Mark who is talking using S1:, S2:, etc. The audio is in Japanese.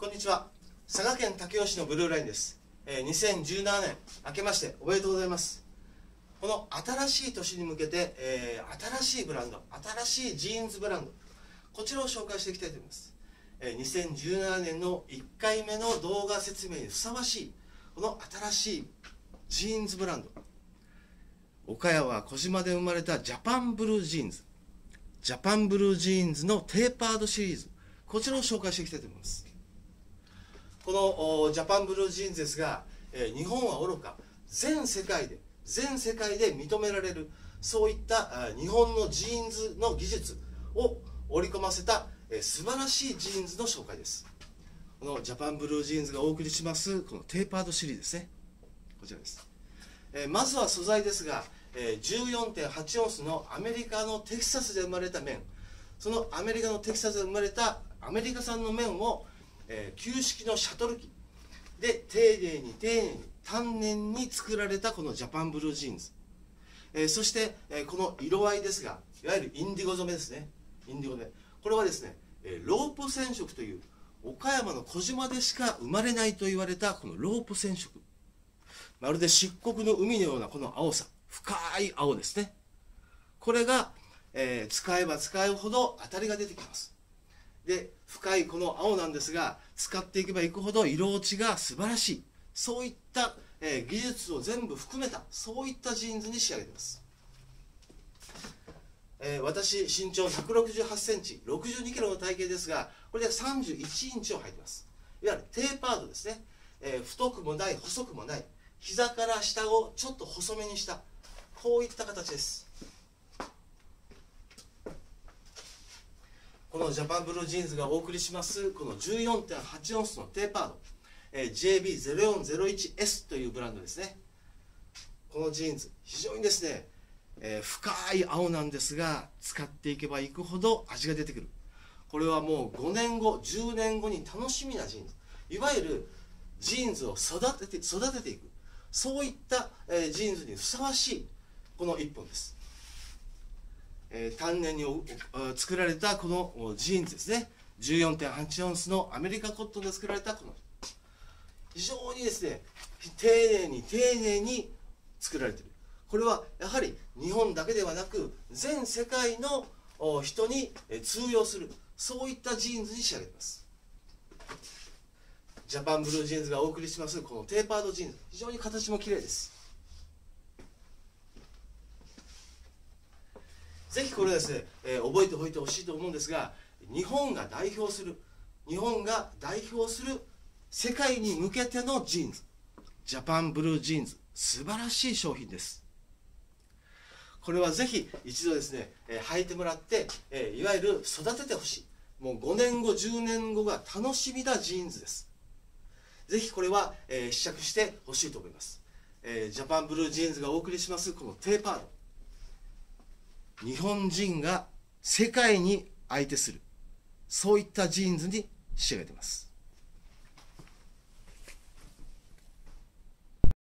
S1: んにちは。佐賀県武雄市のブルーラインです。2017年明けましておめでとうございます。この新しい年に向けて、新しいブランド、新しいジーンズブランド、こちらを紹介していきたいと思います。2017年の1回目の動画説明にふさわしいこの新しいジーンズブランド、岡山小島で生まれたジャパンブルージーンズ、ジャパンブルージーンズのテーパードシリーズ、こちらを紹介していきたいと思います。このジャパンブルージーンズですが、日本はおろか全世界で認められる、そういった日本のジーンズの技術を織り込ませた素晴らしいジーンズの紹介です。このジャパンブルージーンズがお送りしますこのテーパードシリーズですね。こちらです。まずは素材ですが、14.8オンスのアメリカのテキサスで生まれた綿、そのアメリカのテキサスで生まれたアメリカ産の綿を旧式のシャトル機で丁寧に丹念に作られたこのジャパンブルージーンズ、そして、この色合いですが、いわゆるインディゴ染めですね。インディゴ染め、これはですね、ロープ染色という岡山の小島でしか生まれないと言われたこのロープ染色、まるで漆黒の海のようなこの青さ、深い青ですね。これが、使えば使うほど当たりが出てきます。で、深いこの青なんですが、使っていけばいくほど色落ちが素晴らしい、そういった、技術を全部含めた、そういったジーンズに仕上げています。私身長168センチ、62キロの体型ですが、これで31インチを履いてます。いわゆるテーパードですね。太くもない、細くもない、膝から下をちょっと細めにした、こういった形です。このジャパンブルージーンズがお送りしますこの 14.8 オンスのテーパード、JB0401S というブランドですね。このジーンズ非常にですね、深い青なんですが、使っていけばいくほど味が出てくる。これはもう5年後10年後に楽しみなジーンズ、いわゆるジーンズを育てていく、そういった、ジーンズにふさわしいこの1本です。丹念に作られたこのジーンズですね。 14.8 オンスのアメリカコットンで作られたこの非常にですね、丁寧に作られている。これはやはり日本だけではなく全世界の人に通用する、そういったジーンズに仕上げています。ジャパンブルージーンズがお送りしますこのテーパードジーンズ、非常に形も綺麗です。ぜひこれですね、覚えておいてほしいと思うんですが、日本が代表する世界に向けてのジーンズ、ジャパンブルージーンズ、素晴らしい商品です。これはぜひ一度ですね、履いてもらって、いわゆる育ててほしい、もう5年後10年後が楽しみなジーンズです。ぜひこれは、試着してほしいと思います。ジャパンブルージーンズがお送りしますこのテーパード、日本人が世界に相手する、そういったジーンズに仕上げています。